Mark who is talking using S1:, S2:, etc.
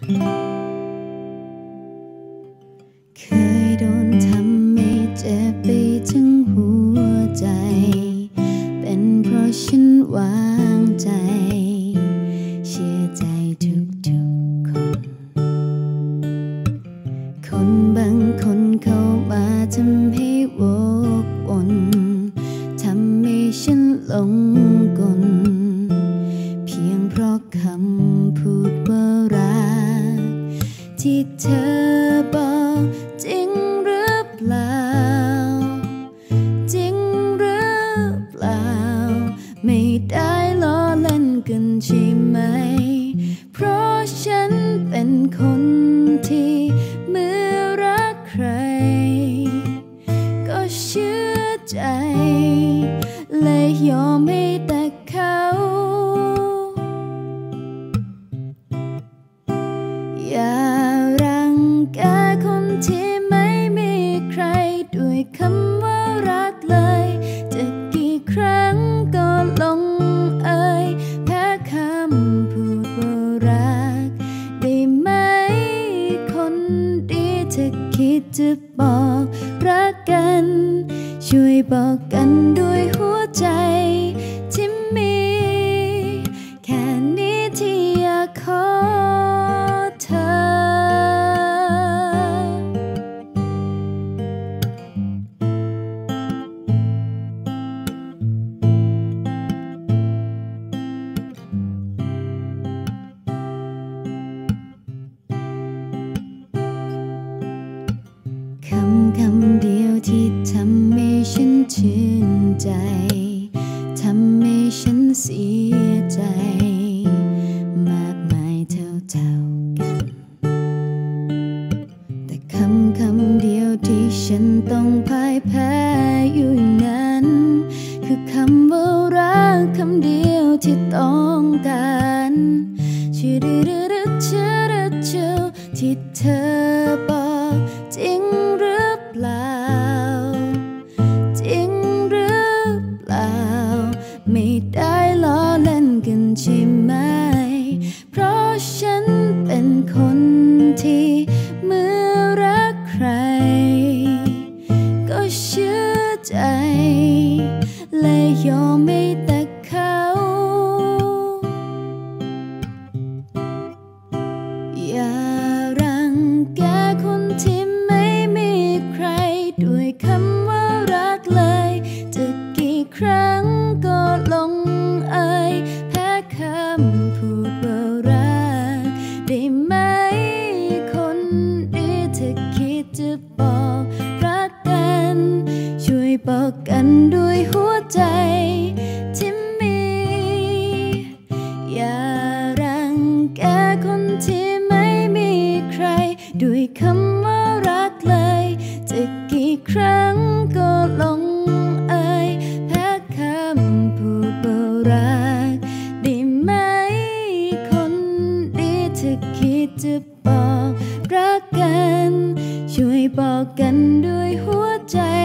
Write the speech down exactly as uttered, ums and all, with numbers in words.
S1: เคยโดนทำให้เจ็บไปทั้งหัวใจเป็นเพราะฉันวางใจเชื่อใจทุกๆคนคนบางคนเข้ามาทำให้วกวนทำให้ฉันหลงกลเพียงเพราะคำพูดว่ารักที่เธอบอกจริงหรือเปล่าจริงหรือเปล่าไม่ได้ล้อเล่นกันใช่ไหมเพราะฉันเป็นคนที่เมื่อรักใครก็เชื่อใจและยอมให้แต่เขาอย่ารังแกคนที่ไม่มีใครด้วยคำว่ารักเลยจะกี่ครั้งก็ลงเอ่ยแพ้คำพูดว่ารักได้ไหมคนดีถ้าคิดจะบอกรักกันช่วยบอกกันด้วยหัวใจที่มีแค่นี้ที่อยากขอเธอคำคำเดียวที่ทำให้ฉันชื่นใจทำให้ฉันเสียใจมากมายเท่าเท่ากันแต่คำคำเดียวที่ฉันต้องพ่ายแพ้อยู่นั้นคือคำว่ารักคำเดียวที่ต้องการชื่อดื้อดื้อดื้อชื่อดื้อชื่อที่เธอบอกจริงหรือเปล่าจริงหรือเปล่าไม่ได้ล้อเล่นกันใช่ไหมเพราะฉันเป็นคนที่เมื่อรักใครก็เชื่อใจและยอมให้แต่เขาอย่ารังแกคนที่ไม่มีใครด้วยคำว่ารักเลยจะกี่ครั้งก็ลงเอ่ยแพ้คำพูดว่ารักได้ไหมคนดีถ้าคิดจะบอกรักกันช่วยบอกกันด้วยหัวใจที่มีอย่ารังแกคนที่ไม่มีใครด้วยคำว่ารักเลยจะกี่ครั้งก็ลงเอ่ยแพ้คำพูดว่ารักได้ไหมคนดีถ้าคิดจะบอกรักกันช่วยบอกกันด้วยหัวใจ